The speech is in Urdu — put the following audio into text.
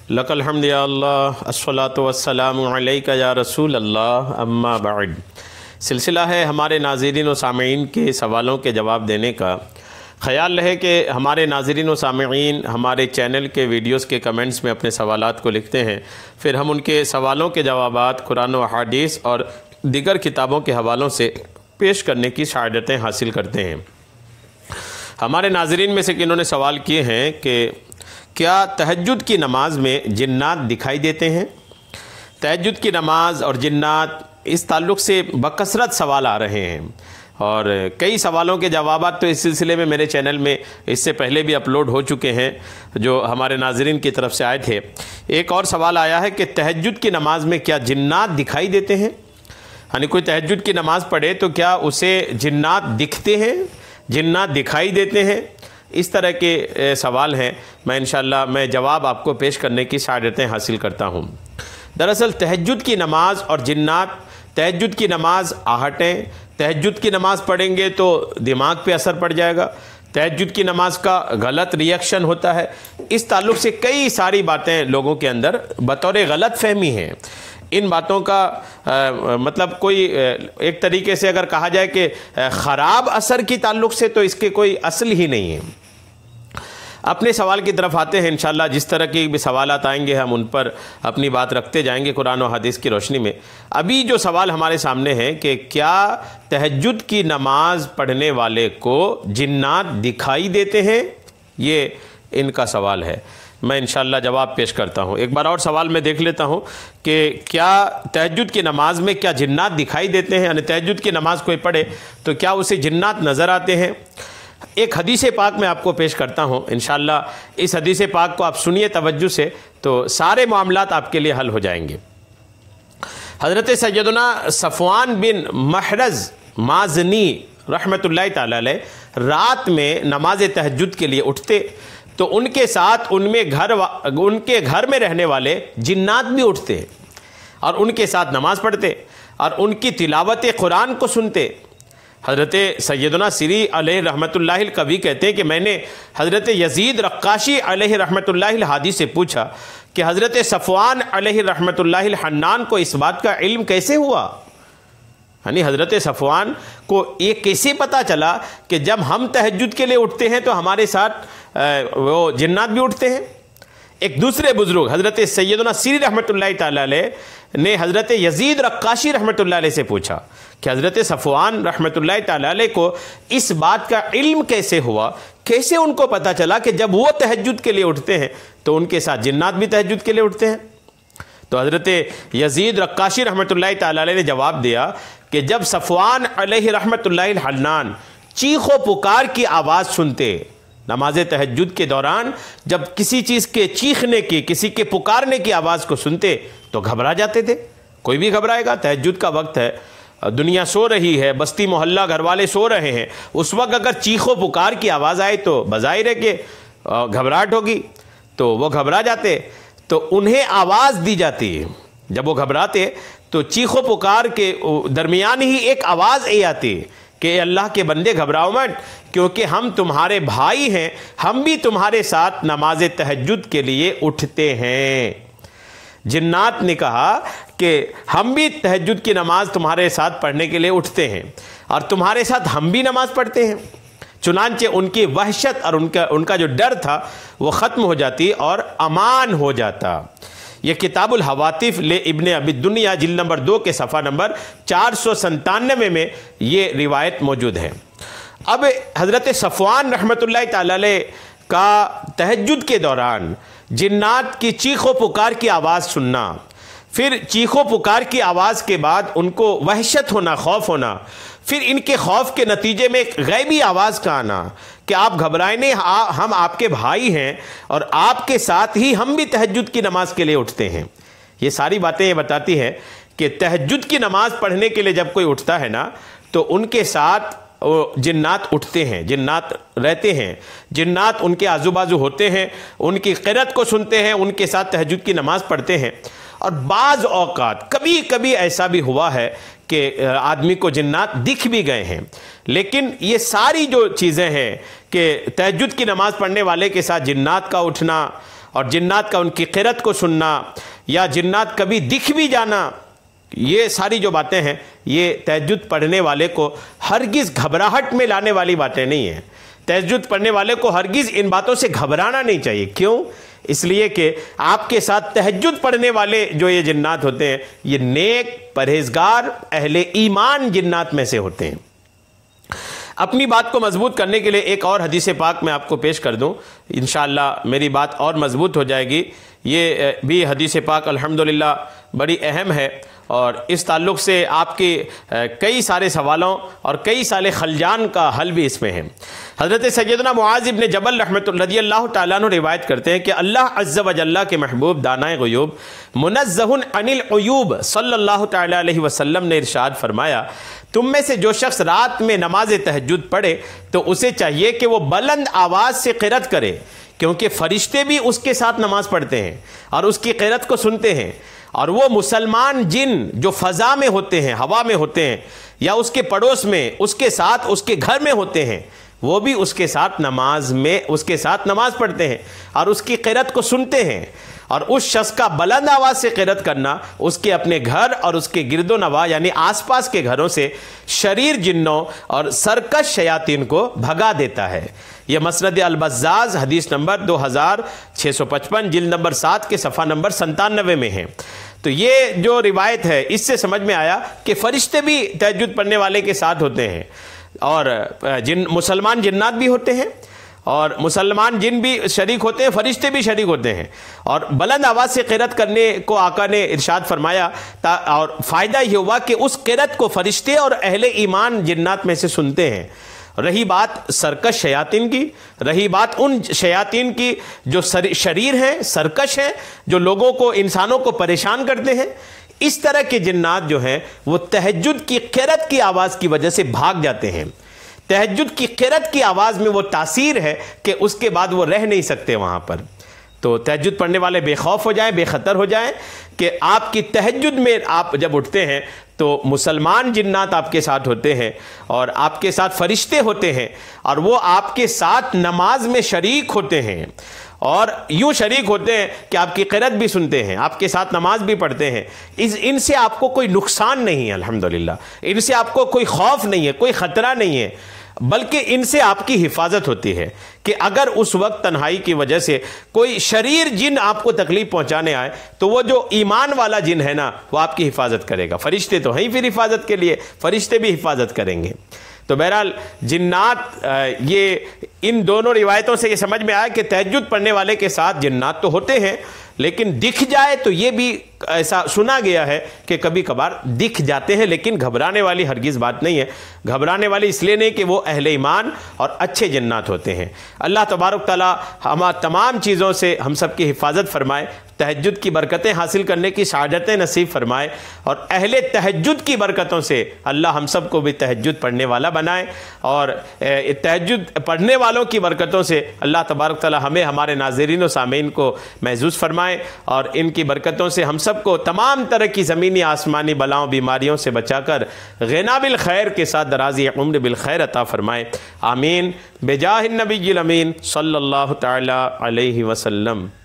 لک الحمد یا اللہ الصلاۃ والسلام علیک یا رسول اللہ اما بعد۔ سلسلہ ہے ہمارے ناظرین و سامعین کے سوالوں کے جواب دینے کا۔ خیال رہے کہ ہمارے ناظرین و سامعین ہمارے چینل کے ویڈیوز کے کمنٹس میں اپنے سوالات کو لکھتے ہیں، پھر ہم ان کے سوالوں کے جوابات قرآن و احادیث اور دیگر کتابوں کے حوالوں سے پیش کرنے کی سعادتیں حاصل کرتے ہیں۔ ہمارے ناظرین میں سے انہوں نے سوال کیے ہیں کہ کیا تہجد کی نماز میں جنات دکھائی دیتے ہیں؟ تہجد کی نماز اور جنات اس تعلق سے بکثرت سوال آ رہے ہیں، اور کئی سوالوں کے جوابات تو اس سلسلے میں میرے چینل میں اس سے پہلے بھی اپلوڈ ہو چکے ہیں جو ہمارے ناظرین کی طرف سے آئے تھے۔ ایک اور سوال آیا ہے کہ تہجد کی نماز میں کیا جنات دکھائی دیتے ہیں؟ یعنی کوئی تہجد کی نماز پڑھے تو کیا اسے جنات دکھتے ہیں، جنات دکھائی دیتے ہیں؟ اس طرح کے سوال ہیں، میں انشاءاللہ جواب آپ کو پیش کرنے کی سعادتیں حاصل کرتا ہوں۔ دراصل تہجد کی نماز اور جنات، تہجد کی نماز آہٹیں، تہجد کی نماز پڑھیں گے تو دماغ پہ اثر پڑ جائے گا، تہجد کی نماز کا غلط ریئیکشن ہوتا ہے، اس تعلق سے کئی ساری باتیں لوگوں کے اندر بطور غلط فہمی ہیں۔ ان باتوں کا مطلب کوئی ایک طریقے سے اگر کہا جائے کہ خراب اثر کی تعلق سے تو اس کے کوئی اصل ہی نہیں ہے۔ اپنے سوال کی طرف آتے ہیں، انشاءاللہ جس طرح کی بھی سوالات آئیں گے ہم ان پر اپنی بات رکھتے جائیں گے قرآن و حدیث کی روشنی میں۔ ابھی جو سوال ہمارے سامنے ہے کہ کیا تہجد کی نماز پڑھنے والے کو جنات دکھائی دیتے ہیں، یہ ان کا سوال ہے۔ میں انشاءاللہ جواب پیش کرتا ہوں۔ ایک بار اور سوال میں دیکھ لیتا ہوں کہ کیا تہجد کی نماز میں کیا جنات دکھائی دیتے ہیں، یعنی تہجد کی نماز کوئی پڑھے تو کیا اسے جنات نظر آتے ہیں؟ ایک حدیث پاک میں آپ کو پیش کرتا ہوں، انشاءاللہ اس حدیث پاک کو آپ سنیے توجہ سے تو سارے معاملات آپ کے لیے حل ہو جائیں گے۔ حضرت سیدنا صفوان بن محرز مازنی رحمۃ اللہ تعالی علیہ رات میں نماز تہجد کے لیے اٹھتے تو ان کے ساتھ ان کے گھر میں رہنے والے جنات بھی اٹھتے اور ان کے ساتھ نماز پڑھتے اور ان کی تلاوت قرآن کو سنتے۔ حضرت سیدنا سری علیہ رحمۃ اللہ القوی کہتے ہیں کہ میں نے حضرت یزید رقاشی علیہ رحمۃ اللہ الہادی سے پوچھا کہ حضرت صفوان علیہ رحمۃ اللہ الحنان کو اس بات کا علم کیسے ہوا، یعنی حضرت صفوان کو یہ کیسے پتہ چلا کہ جب ہم تہجد کے لیے اٹھتے ہیں تو ہمارے ساتھ وہ جنات بھی اٹھتے ہیں؟ ایک دوسرے بزرگ حضرت سیدنا سری رحمۃ اللہ تعالی علیہ نے حضرت یزید رقاشی رحمۃ اللہ علیہ سے پوچھا کہ حضرت صفوان رحمۃ اللہ تعالی علیہ کو اس بات کا علم کیسے ہوا، کیسے ان کو پتہ چلا کہ جب وہ تہجد کے لیے اٹھتے ہیں تو ان کے ساتھ جنات بھی تہجد کے لیے اٹھتے ہیں؟ تو حضرت یزید رقاشی رحمۃ اللہ تعالی علیہ نے جواب دیا کہ جب صفوان علیہ رحمۃ اللہ الحنان چیخ و پکار کی آواز سنتے، نماز تہجد کے دوران جب کسی چیز کے چیخنے کی، کسی کے پکارنے کی آواز کو سنتے تو گھبرا جاتے تھے۔ کوئی بھی گھبرائے گا، تہجد کا وقت ہے، دنیا سو رہی ہے، بستی محلہ گھر والے سو رہے ہیں، اس وقت اگر چیخ و پکار کی آواز آئے تو بظاہر ہے کہ گھبراہٹ ہوگی، تو وہ گھبرا جاتے، تو انہیں آواز دی جاتی ہے۔ جب وہ گھبراتے تو چیخ و پکار کے درمیان ہی ایک آواز آتی کہ اے اللہ کے بندے گھبراؤ مت، کیونکہ ہم تمہارے بھائی ہیں، ہم بھی تمہارے ساتھ نماز تہجد کے لیے اٹھتے ہیں۔ جنات نے کہا کہ ہم بھی تہجد کی نماز تمہارے ساتھ پڑھنے کے لیے اٹھتے ہیں اور تمہارے ساتھ ہم بھی نماز پڑھتے ہیں۔ چنانچہ ان کی وحشت اور ان کا جو ڈر تھا وہ ختم ہو جاتی اور امان ہو جاتا۔ یہ کتاب الحواتف لے ابن ابی الدنیا جلد نمبر 2 کے صفحہ نمبر 497 میں یہ روایت موجود ہے۔ اب حضرت صفوان رحمۃ اللہ تعالی علیہ کا تہجد کے دوران جنات کی چیخ و پکار کی آواز سننا، پھر چیخ و پکار کی آواز کے بعد ان کو وحشت ہونا، خوف ہونا، پھر ان کے خوف کے نتیجے میں ایک غیبی آواز کا آنا کہ آپ گھبرائیں نہیں، ہم آپ کے بھائی ہیں اور آپ کے ساتھ ہی ہم بھی تہجد کی نماز کے لیے اٹھتے ہیں۔ یہ ساری باتیں یہ بتاتی ہیں کہ تہجد کی نماز پڑھنے کے لیے جب کوئی اٹھتا ہے نا تو ان کے ساتھ جنات اٹھتے ہیں، جنات رہتے ہیں، جنات ان کے آزو بازو ہوتے ہیں، ان کی قرأت کو سنتے ہیں، ان کے ساتھ تہجد کی نماز پڑھتے ہیں۔ اور بعض اوقات کبھی کبھی ایسا بھی ہوا ہے کہ آدمی کو جنات دکھ بھی گئے ہیں، لیکن یہ ساری جو چیزیں ہیں کہ تہجد کی نماز پڑھنے والے کے ساتھ جنات کا اٹھنا اور جنات کا ان کی قرت کو سننا یا جنات کبھی دکھ بھی جانا، یہ ساری جو باتیں ہیں یہ تہجد پڑھنے والے کو ہرگز گھبراہٹ میں لانے والی باتیں نہیں ہیں۔ تہجد پڑھنے والے کو ہرگز ان باتوں سے گھبرانا نہیں چاہیے۔ کیوں؟ اس لیے کہ آپ کے ساتھ تہجد پڑھنے والے جو یہ جنات ہوتے ہیں یہ نیک پرہیزگار اہل ایمان جنات میں سے ہوتے ہیں۔ اپنی بات کو مضبوط کرنے کے لیے ایک اور حدیث پاک میں آپ کو پیش کر دوں، انشاءاللہ میری بات اور مضبوط ہو جائے گی۔ یہ بھی حدیث پاک الحمدللہ بڑی اہم ہے، اور اس تعلق سے آپ کے کئی سارے سوالوں اور کئی سارے خلجان کا حل بھی اس میں ہے۔ حضرت سیدنا معاذ ابن جبل رضی اللہ تعالیٰ عنہ روایت کرتے ہیں کہ اللہ عز و جل کے محبوب دانائے غیوب منزہ عن العیوب صلی اللہ تعالیٰ علیہ وسلم نے ارشاد فرمایا، تم میں سے جو شخص رات میں نماز تہجد پڑھے تو اسے چاہیے کہ وہ بلند آواز سے قرات کرے، کیونکہ فرشتے بھی اس کے ساتھ نماز پڑھتے ہیں اور اس کی قرات کو سنتے ہیں، اور وہ مسلمان جن جو فضا میں ہوتے ہیں، ہوا میں ہوتے ہیں، یا اس کے پڑوس میں، اس کے ساتھ، اس کے گھر میں ہوتے ہیں، وہ بھی اس کے ساتھ نماز پڑھتے ہیں اور اس کی قرات کو سنتے ہیں۔ اور اس شخص کا بلند آواز سے قرات کرنا اس کے اپنے گھر اور اس کے گرد و نواح یعنی آس پاس کے گھروں سے شریر جنوں اور سرکش شیاطین کو بھگا دیتا ہے۔ یہ مسند البزاز حدیث نمبر 2655 جلد نمبر 7 کے صفحہ نمبر 97 میں ہے۔ تو یہ جو روایت ہے اس سے سمجھ میں آیا کہ فرشتے بھی تہجد پڑھنے والے کے ساتھ ہوتے ہیں، اور مسلمان جنات بھی ہوتے ہیں، اور مسلمان جن بھی شریک ہوتے ہیں، فرشتے بھی شریک ہوتے ہیں، اور بلند آواز سے قرات کرنے کو آقا نے ارشاد فرمایا، اور فائدہ یہ ہوا کہ اس قرات کو فرشتے اور اہل ایمان جنات میں سے سنتے ہیں۔ رہی بات سرکش شیاطین کی، رہی بات ان شیاطین کی جو شریر ہیں، سرکش ہیں، جو لوگوں کو، انسانوں کو پریشان کرتے ہیں، اس طرح کے جنات جو ہیں وہ تہجد کی قرات کی آواز کی وجہ سے بھاگ جاتے ہیں۔ تہجد کی قرات کی آواز میں وہ تاثیر ہے کہ اس کے بعد وہ رہ نہیں سکتے وہاں پر۔ تو تہجد پڑھنے والے بے خوف ہو جائیں، بے خطر ہو جائیں کہ آپ کی تہجد میں آپ جب اٹھتے ہیں تو مسلمان جنات آپ کے ساتھ ہوتے ہیں اور آپ کے ساتھ فرشتے ہوتے ہیں، اور وہ آپ کے ساتھ نماز میں شریک ہوتے ہیں، اور یوں شریک ہوتے ہیں کہ آپ کی قرات بھی سنتے ہیں، آپ کے ساتھ نماز بھی پڑھتے ہیں۔ ان سے آپ کو کوئی نقصان نہیں ہے، الحمدللہ ان سے آپ کو کوئی خوف نہیں ہے، کوئی خطرہ نہیں ہے، بلکہ ان سے آپ کی حفاظت ہوتی ہے کہ اگر اس وقت تنہائی کی وجہ سے کوئی شریر جن آپ کو تکلیف پہنچانے آئے تو وہ جو ایمان والا جن ہے نا وہ آپ کی حفاظت کرے گا۔ فرشتے تو ہیں پھر حفاظت کے لیے، فرشتے بھی حفاظت کریں گے۔ تو بہرحال جنات، یہ ان دونوں روایتوں سے یہ سمجھ میں آیا کہ تہجد پڑھنے والے کے ساتھ جنات تو ہوتے ہیں، لیکن دکھ جائے تو یہ بھی ایسا سنا گیا ہے کہ کبھی کبھار دکھ جاتے ہیں، لیکن گھبرانے والی ہرگز بات نہیں ہے۔ گھبرانے والی اس لیے نہیں کہ وہ اہل ایمان اور اچھے جنات ہوتے ہیں۔ اللہ تبارک تعالیٰ ہم تمام چیزوں سے ہم سب کی حفاظت فرمائے، تہجد کی برکتیں حاصل کرنے کی سعادتیں نصیب فرمائے، اور اہل تہجد کی برکتوں سے اللہ ہم سب کو بھی تہجد پڑھنے والا بنائے، اور تہجد پڑھنے والوں کی برکتوں سے اللہ تبارک تعالیٰ ہمیں، ہمارے ناظرین و سامعین کو محظوظ فرمائے، اور ان کی برکتوں سے ہم سب کو تمام طرح کی زمینی آسمانی بلاؤں بیماریوں سے بچا کر غنا بالخیر کے ساتھ درازی عمر بالخیر عطا فرمائے، آمین، بجاہ النبی الامین صلی اللہ تعالی علیہ وسلم۔